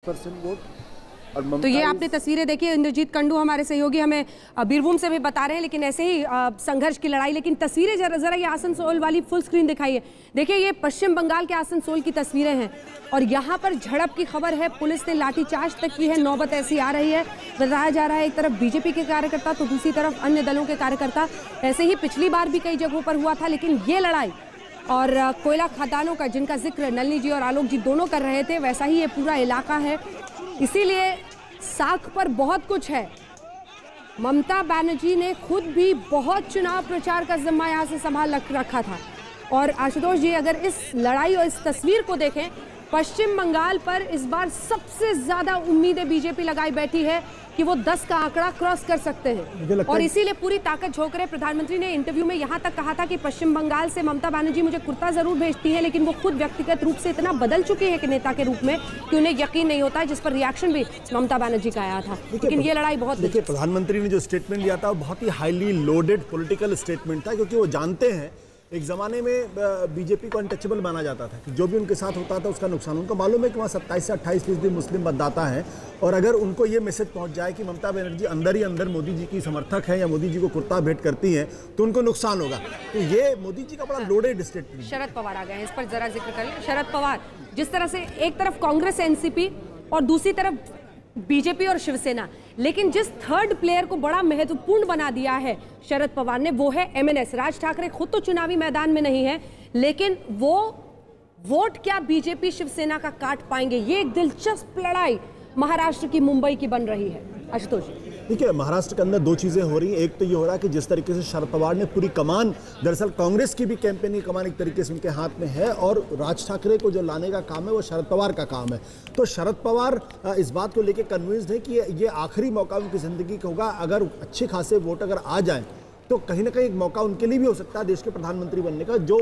10% vote. तो ये आपने तस्वीरें देखी। इंद्रजीत कंडू हमारे सहयोगी हमें बीरभूम से भी बता रहे हैं, लेकिन ऐसे ही संघर्ष की लड़ाई। लेकिन तस्वीरें जरा ये आसनसोल वाली फुल स्क्रीन दिखाइए। देखिए ये पश्चिम बंगाल के आसनसोल की तस्वीरें हैं और यहाँ पर झड़प की खबर है। पुलिस ने लाठीचार्ज तक की है। नौबत ऐसी आ रही है, बताया जा रहा है एक तरफ बीजेपी के कार्यकर्ता तो दूसरी तरफ अन्य दलों के कार्यकर्ता। ऐसे ही पिछली बार भी कई जगहों पर हुआ था, लेकिन ये लड़ाई और कोयला खदानों का जिनका जिक्र नलिनी जी और आलोक जी दोनों कर रहे थे, वैसा ही ये पूरा इलाका है। इसीलिए साख पर बहुत कुछ है। ममता बनर्जी ने खुद भी बहुत चुनाव प्रचार का जिम्मा यहाँ से संभाल रखा था। और आशुतोष जी, अगर इस लड़ाई और इस तस्वीर को देखें, पश्चिम बंगाल पर इस बार सबसे ज्यादा उम्मीदें बीजेपी लगाई बैठी है कि वो 10 का आंकड़ा क्रॉस कर सकते हैं और इसीलिए पूरी ताकत झोंक रहे। प्रधानमंत्री ने इंटरव्यू में यहां तक कहा था कि पश्चिम बंगाल से ममता बनर्जी मुझे कुर्ता जरूर भेजती है, लेकिन वो खुद व्यक्तिगत रूप से इतना बदल चुके हैं कि नेता के रूप में कि उन्हें यकीन नहीं होता है, जिस पर रिएक्शन भी ममता बनर्जी का आया था। लेकिन ये लड़ाई बहुत, देखिए प्रधानमंत्री ने जो स्टेटमेंट दिया था वो बहुत ही हाईली लोडेड पॉलिटिकल स्टेटमेंट था, क्योंकि वो जानते हैं एक ज़माने में बीजेपी को अनटचेबल माना जाता था कि जो भी उनके साथ होता था उसका नुकसान। उनको मालूम है कि वहाँ 27 से 28% मुस्लिम मतदाता हैं और अगर उनको ये मैसेज पहुँच जाए कि ममता बनर्जी अंदर ही अंदर मोदी जी की समर्थक है या मोदी जी को कुर्ता भेंट करती हैं तो उनको नुकसान होगा। तो ये मोदी जी का बड़ा लोडेड स्टेटमेंट। शरद पवार आ गए हैं, इस पर जरा जिक्र कर लें। शरद पवार, जिस तरह से एक तरफ कांग्रेस एनसीपी और दूसरी तरफ बीजेपी और शिवसेना, लेकिन जिस थर्ड प्लेयर को बड़ा महत्वपूर्ण बना दिया है शरद पवार ने, वो है एमएनएस। राज ठाकरे खुद तो चुनावी मैदान में नहीं है, लेकिन वो वोट क्या बीजेपी शिवसेना का काट पाएंगे? ये एक दिलचस्प लड़ाई महाराष्ट्र की मुंबई की बन रही है। आशुतोष, देखिए महाराष्ट्र के अंदर दो चीज़ें हो रही हैं। एक तो ये हो रहा है कि जिस तरीके से शरद पवार ने पूरी कमान, दरअसल कांग्रेस की भी कैंपेन की कमान एक तरीके से उनके हाथ में है और राज ठाकरे को जो लाने का काम है वो शरद पवार का काम है। तो शरद पवार इस बात को लेकर कन्विंस्ड है कि ये आखिरी मौका उनकी ज़िंदगी का होगा। अगर अच्छे खासे वोट अगर आ जाएँ तो कहीं ना कहीं एक मौका उनके लिए भी हो सकता है देश के प्रधानमंत्री बनने का, जो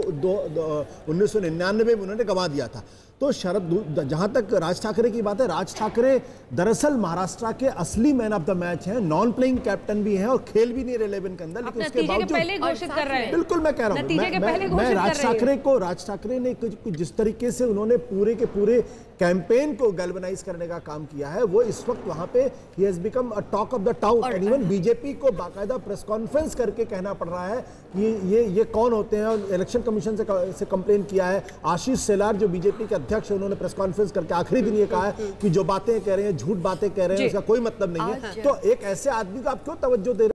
1999 में उन्होंने गंवा दिया था। तो जहां तक राज ठाकरे की बात है, राज ठाकरे दरअसल महाराष्ट्र के असली मैन ऑफ द मैच हैं, नॉन प्लेइंग कैप्टन भी हैं और खेल भी नहीं रहे 11 के अंदर, लेकिन उसके बावजूद बिल्कुल मैं कह रहा हूँ मैं राज ठाकरे ने जिस तरीके से उन्होंने पूरे के पूरे कैंपेन को गैल्वनाइज करने का काम किया है, वो इस वक्त वहां पे ही has become a talk of the town. And even BJP को बाकायदा प्रेस कॉन्फ्रेंस करके कहना पड़ रहा है कि ये कौन होते हैं, और इलेक्शन कमीशन से कंप्लेन किया है। आशीष शेलार जो बीजेपी के अध्यक्ष है, उन्होंने प्रेस कॉन्फ्रेंस करके आखिरी दिन ये कहा है कि जो बातें कह रहे हैं, झूठ बातें कह रहे हैं, उसका कोई मतलब नहीं है। तो एक ऐसे आदमी को आप क्यों तवज्जो दे रहे हैं?